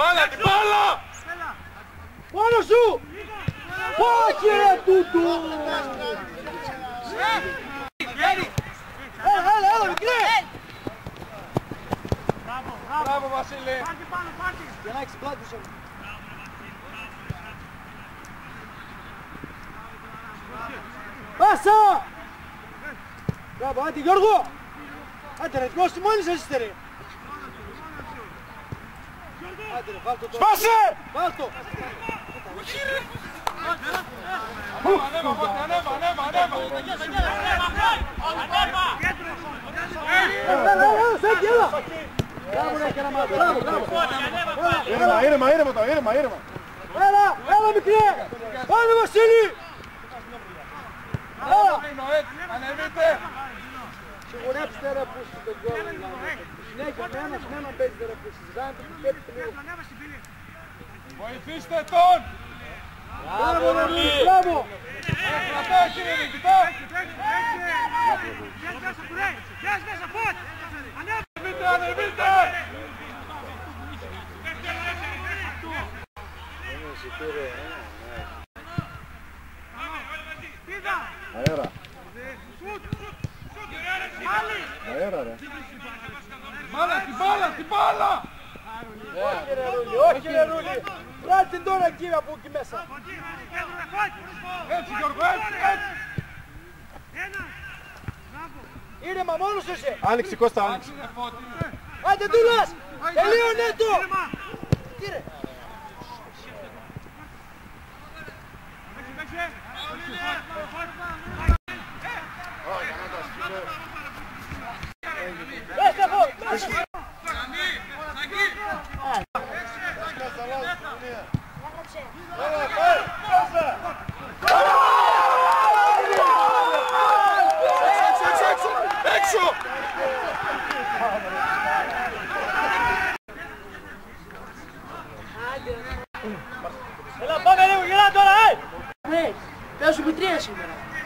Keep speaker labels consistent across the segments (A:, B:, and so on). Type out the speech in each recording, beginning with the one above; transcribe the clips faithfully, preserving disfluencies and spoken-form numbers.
A: μπάλα, την μπάλα!
B: Μόνο σου! Όχι ρε τούτου! Έλα, έλα, έλα, μικρέ!
A: Μπράβο, Βασίλη!
B: Για να έχεις πλάτη σου. Πάσα! Μπράβο, άντε Γιώργο! Άντε ρε, δώσ' μόνοι σας είστε ρε! Άντε ρε, βάλ' το τώρα!
A: Σπάσε!
B: Βάλ' το!
A: Ανέβα, ανέβα, ανέβα, ανέβα!
B: Έλα, έλα, έλα, Σάκη, έλα! Μπράβο ρε Κεραμάτα, μπράβο, μπράβο!
A: Ήρεμα, ήρεμα, ήρεμα τώρα, ήρεμα, ήρεμα!
B: Έλα, έλα μικρέ! Πάμε Βασίλη! Έλα!
A: Ανεβείτε!
B: Σιγουρέψτε ρε που σου τον κόλλο. Συνέχεια με ένας με έναν παίζετε ρε που συζητάνε το κουκέψτε λίγο.
A: Βοηθήστε τον!
B: Μπράβο ρε Λούλη, μπράβο!
A: Κρατάω κύριε Νικητά! Ανεβείτε, ανεβείτε! Αέρα. Αέρα ρε. Μπάλα, την μπάλα, την μπάλα!
B: Όχι ρε Ρούλη, όχι ρε Ρούλη! Πράτσε τώρα κύριε από εκεί μέσα!
A: Έτσι Γιώργο, έτσι, έτσι!
B: Ήρεμα μόνος σου είσαι!
A: Άνοιξε Κώστα, άνοιξε!
B: Άντε Ντούλας! Τελείωνε το! Τι ρε! Μέσα από! Μέσα!
A: Έξω!
B: Έλα πάμε λίγο γελά τώρα, ε! Ναι, παίζουμε τρία σήμερα.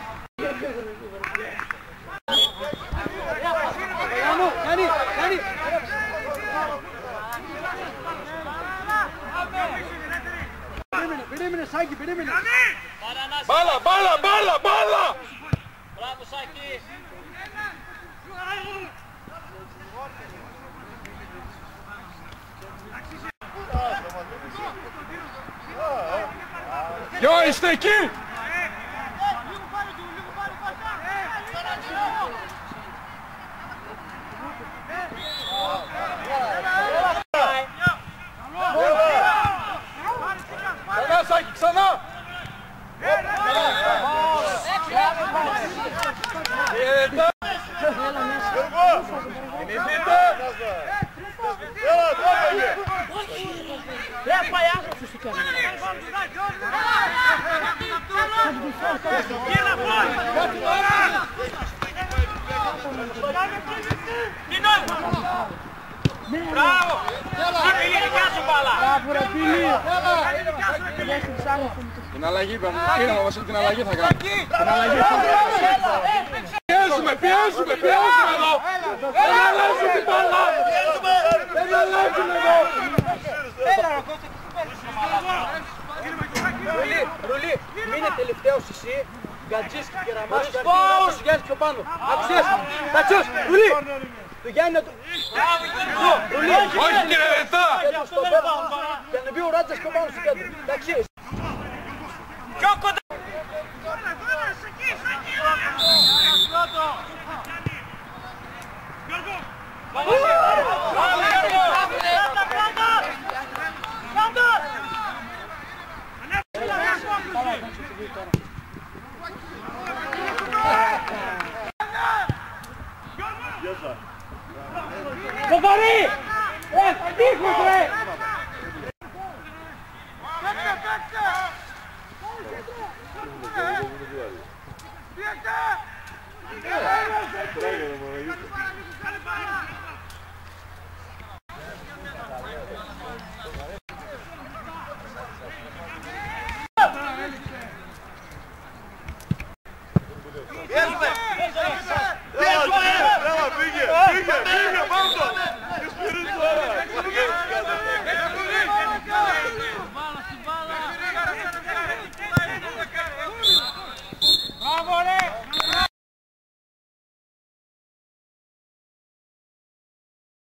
B: Γιάννου, Γιάννη, Γιάννη! Περίμενε, περίμενε Σάκη, περίμενε!
A: Μπάλα, μπάλα, μπάλα, μπάλα!
C: Μπράβο Σάκη!
A: Ποιο είστε εκεί! Ξανά Σάκη, ξανά! Κινηθείτε!
B: Ρε παλιάσο σου σου κάνει!
C: Μπράβο! Πili, δικιά σου μπάλα!
B: Μπράβο ρε Πili!
A: Την αλλαγή πάμε, ήρεμα Βασίλη, την αλλαγή θα κάνω. Την αλλαγή θα κάνω. Πιέζουμε, πιέζουμε, πιέζουμε εδώ! Δεν αλλάζουν την μπάλα! Δεν αλλάζουν εδώ!
B: Ρουλί, Ρουλί, μείνε τελευταίος εσύ, Γκατζής και Κεραμάς και αρχίζει Γιάννης πιο πάνω. Άξιες, Τατσιούς, Ρουλί! Το Γιάννη να του... Ρουλί!
A: Όχι κύριε Λετά!
B: Και να μπει ο Ράτζας πιο πάνω στο κέντρο. Εντάξει.
C: Πιο κοντά!
B: Κοβαρή! Ε, τείχος ρε!
C: Πιέζουμε!